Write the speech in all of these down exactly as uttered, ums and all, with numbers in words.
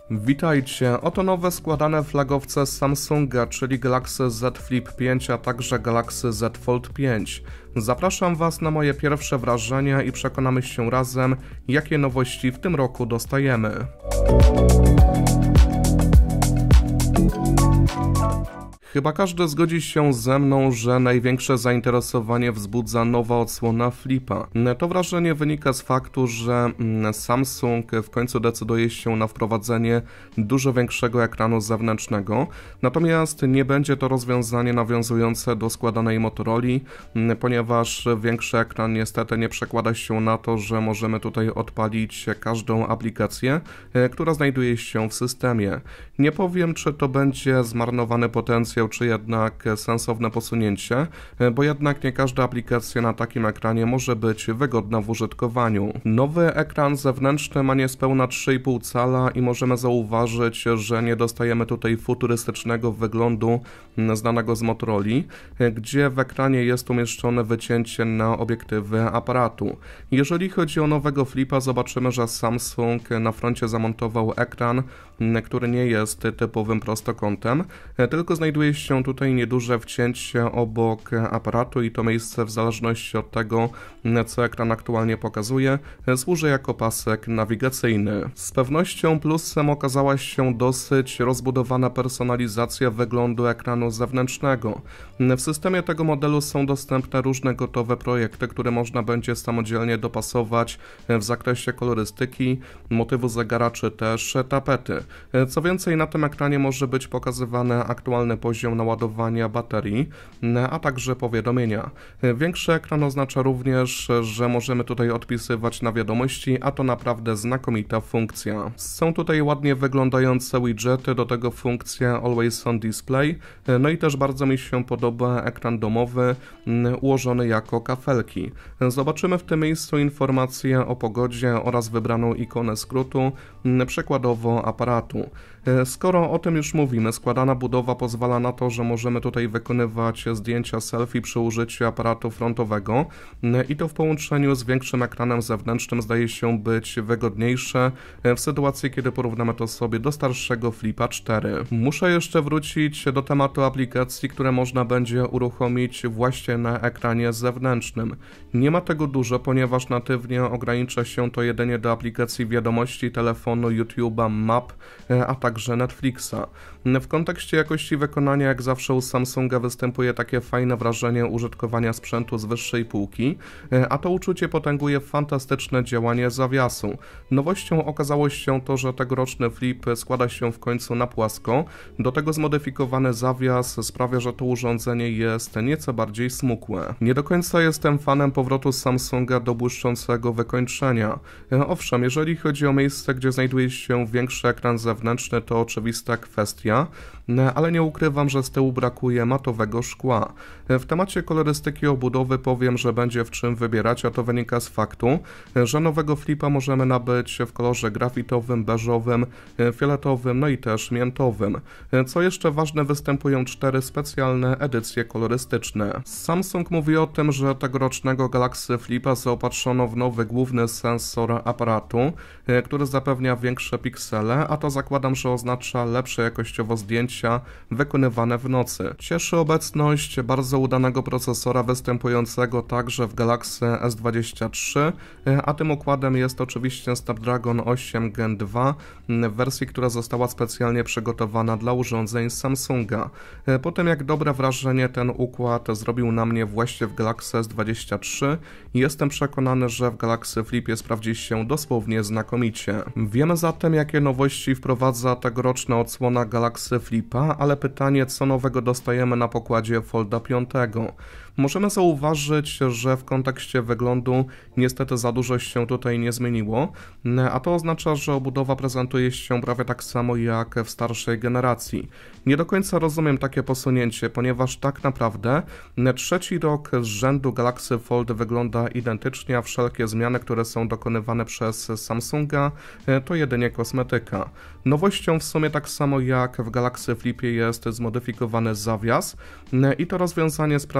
Witajcie, oto nowe składane flagowce Samsunga, czyli Galaxy Z Flip pięć, a także Galaxy Z Fold pięć. Zapraszam Was na moje pierwsze wrażenia i przekonamy się razem, jakie nowości w tym roku dostajemy. Chyba każdy zgodzi się ze mną, że największe zainteresowanie wzbudza nowa odsłona Flipa. To wrażenie wynika z faktu, że Samsung w końcu decyduje się na wprowadzenie dużo większego ekranu zewnętrznego, natomiast nie będzie to rozwiązanie nawiązujące do składanej Motorola, ponieważ większy ekran niestety nie przekłada się na to, że możemy tutaj odpalić każdą aplikację, która znajduje się w systemie. Nie powiem, czy to będzie zmarnowany potencjał, czy jednak sensowne posunięcie, bo jednak nie każda aplikacja na takim ekranie może być wygodna w użytkowaniu. Nowy ekran zewnętrzny ma niespełna trzy i pół cala i możemy zauważyć, że nie dostajemy tutaj futurystycznego wyglądu znanego z Motorola, gdzie w ekranie jest umieszczone wycięcie na obiektywy aparatu. Jeżeli chodzi o nowego Flipa, zobaczymy, że Samsung na froncie zamontował ekran, który nie jest typowym prostokątem, tylko znajduje się tutaj nieduże wcięcie obok aparatu i to miejsce, w zależności od tego, co ekran aktualnie pokazuje, służy jako pasek nawigacyjny. Z pewnością plusem okazała się dosyć rozbudowana personalizacja wyglądu ekranu zewnętrznego. W systemie tego modelu są dostępne różne gotowe projekty, które można będzie samodzielnie dopasować w zakresie kolorystyki, motywu zegara czy też tapety. Co więcej, na tym ekranie może być pokazywany aktualny poziom naładowania baterii, a także powiadomienia. Większy ekran oznacza również, że możemy tutaj odpisywać na wiadomości, a to naprawdę znakomita funkcja. Są tutaj ładnie wyglądające widgety, do tego funkcja Always On Display, no i też bardzo mi się podoba ekran domowy ułożony jako kafelki. Zobaczymy w tym miejscu informacje o pogodzie oraz wybraną ikonę skrótu, przykładowo aparatu. Skoro o tym już mówimy, składana budowa pozwala na to, że możemy tutaj wykonywać zdjęcia selfie przy użyciu aparatu frontowego i to w połączeniu z większym ekranem zewnętrznym zdaje się być wygodniejsze w sytuacji, kiedy porównamy to sobie do starszego Flipa cztery. Muszę jeszcze wrócić do tematu aplikacji, które można będzie uruchomić właśnie na ekranie zewnętrznym. Nie ma tego dużo, ponieważ natywnie ogranicza się to jedynie do aplikacji wiadomości, telefonu, YouTube'a, map, a także Netflixa. W kontekście jakości wykonania, jak zawsze u Samsunga występuje takie fajne wrażenie użytkowania sprzętu z wyższej półki, a to uczucie potęguje fantastyczne działanie zawiasu. Nowością okazało się to, że tegoroczny Flip składa się w końcu na płasko, do tego zmodyfikowany zawias sprawia, że to urządzenie jest nieco bardziej smukłe. Nie do końca jestem fanem powrotu Samsunga do błyszczącego wykończenia. Owszem, jeżeli chodzi o miejsce, gdzie znajduje się większy ekran zewnętrzny, to oczywista kwestia, ale nie ukrywam, że z tyłu brakuje matowego szkła. W temacie kolorystyki obudowy powiem, że będzie w czym wybierać, a to wynika z faktu, że nowego Flipa możemy nabyć w kolorze grafitowym, beżowym, fioletowym, no i też miętowym. Co jeszcze ważne, występują cztery specjalne edycje kolorystyczne. Samsung mówi o tym, że tegorocznego Galaxy Flipa zaopatrzono w nowy główny sensor aparatu, który zapewnia większe piksele, a to zakładam, że oznacza lepsze jakościowo zdjęcia wykonywane w nocy. Cieszy obecność bardzo udanego procesora występującego także w Galaxy S dwadzieścia trzy, a tym układem jest oczywiście Snapdragon osiem Gen dwa w wersji, która została specjalnie przygotowana dla urządzeń Samsunga. Po tym, jak dobre wrażenie ten układ zrobił na mnie właśnie w Galaxy S dwadzieścia trzy, jestem przekonany, że w Galaxy Flipie sprawdzi się dosłownie znakomicie. Wiemy zatem, jakie nowości wprowadza tegoroczna odsłona Galaxy Flipa, ale pytanie, co nowego dostajemy na pokładzie Folda pięć. Możemy zauważyć, że w kontekście wyglądu niestety za dużo się tutaj nie zmieniło, a to oznacza, że obudowa prezentuje się prawie tak samo jak w starszej generacji. Nie do końca rozumiem takie posunięcie, ponieważ tak naprawdę trzeci rok z rzędu Galaxy Fold wygląda identycznie, a wszelkie zmiany, które są dokonywane przez Samsunga, to jedynie kosmetyka. Nowością w sumie tak samo jak w Galaxy Flipie jest zmodyfikowany zawias i to rozwiązanie sprawia, że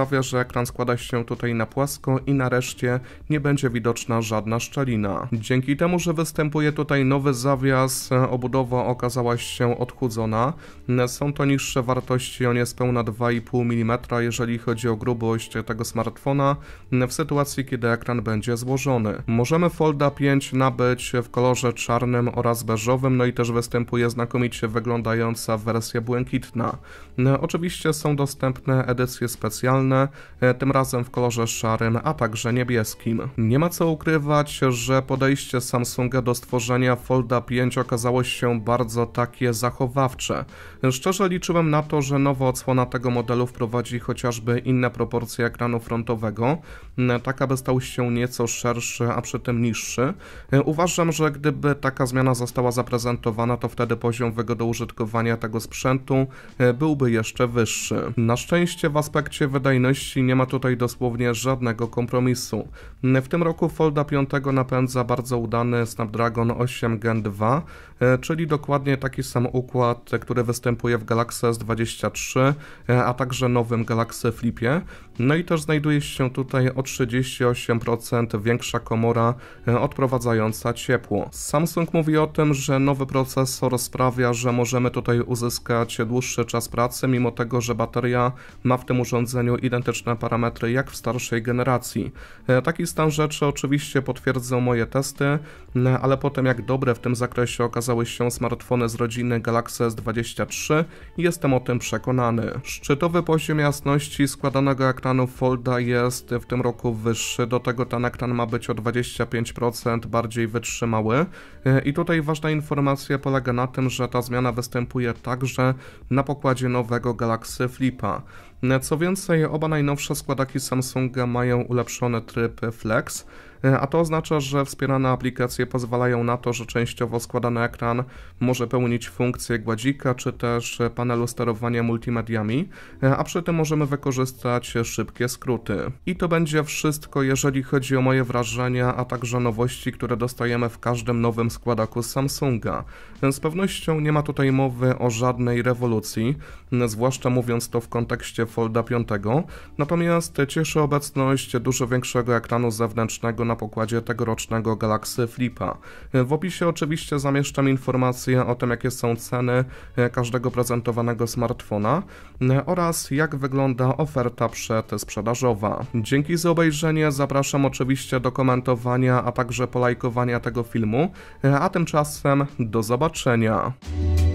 ekran składa się tutaj na płasko i nareszcie nie będzie widoczna żadna szczelina. Dzięki temu, że występuje tutaj nowy zawias, obudowa okazała się odchudzona. Są to niższe wartości o niespełna dwa i pół milimetra, jeżeli chodzi o grubość tego smartfona, w sytuacji, kiedy ekran będzie złożony. Możemy Folda pięć nabyć w kolorze czarnym oraz beżowym, no i też występuje znakomicie wyglądająca wersja błękitna. Oczywiście są dostępne edycje specjalne, tym razem w kolorze szarym, a także niebieskim. Nie ma co ukrywać, że podejście Samsunga do stworzenia Folda pięć okazało się bardzo takie zachowawcze. Szczerze liczyłem na to, że nowa odsłona tego modelu wprowadzi chociażby inne proporcje ekranu frontowego, tak aby stał się nieco szerszy, a przy tym niższy. Uważam, że gdyby taka zmiana została zaprezentowana, to wtedy poziom wygody użytkowania tego sprzętu byłby jeszcze wyższy. Na szczęście w aspekcie wydajności nie ma tutaj dosłownie żadnego kompromisu. W tym roku Folda pięć napędza bardzo udany Snapdragon osiem Gen dwa, czyli dokładnie taki sam układ, który występuje w Galaxy S dwadzieścia trzy, a także nowym Galaxy Flipie. No i też znajduje się tutaj o trzydzieści osiem procent większa komora odprowadzająca ciepło. Samsung mówi o tym, że nowy procesor sprawia, że możemy tutaj uzyskać dłuższy czas pracy, mimo tego, że bateria ma w tym urządzeniu identyczne parametry jak w starszej generacji. Taki stan rzeczy oczywiście potwierdzą moje testy, ale po tym jak dobre w tym zakresie okazały się smartfony z rodziny Galaxy S dwadzieścia trzy, jestem o tym przekonany. Szczytowy poziom jasności składanego ekranu Folda jest w tym roku wyższy, do tego ten ekran ma być o dwadzieścia pięć procent bardziej wytrzymały i tutaj ważna informacja polega na tym, że ta zmiana występuje także na pokładzie nowego Galaxy Flipa. Co więcej, oba najnowsze składaki Samsunga mają ulepszony tryb Flex, a to oznacza, że wspierane aplikacje pozwalają na to, że częściowo składany ekran może pełnić funkcję gładzika czy też panelu sterowania multimediami, a przy tym możemy wykorzystać szybkie skróty. I to będzie wszystko, jeżeli chodzi o moje wrażenia, a także nowości, które dostajemy w każdym nowym składaku Samsunga. Z pewnością nie ma tutaj mowy o żadnej rewolucji, zwłaszcza mówiąc to w kontekście Folda pięć, natomiast cieszy obecność dużo większego ekranu zewnętrznego na pokładzie tegorocznego Galaxy Flipa. W opisie oczywiście zamieszczam informacje o tym, jakie są ceny każdego prezentowanego smartfona oraz jak wygląda oferta przedsprzedażowa. Dzięki za obejrzenie, zapraszam oczywiście do komentowania, a także polajkowania tego filmu, a tymczasem do zobaczenia.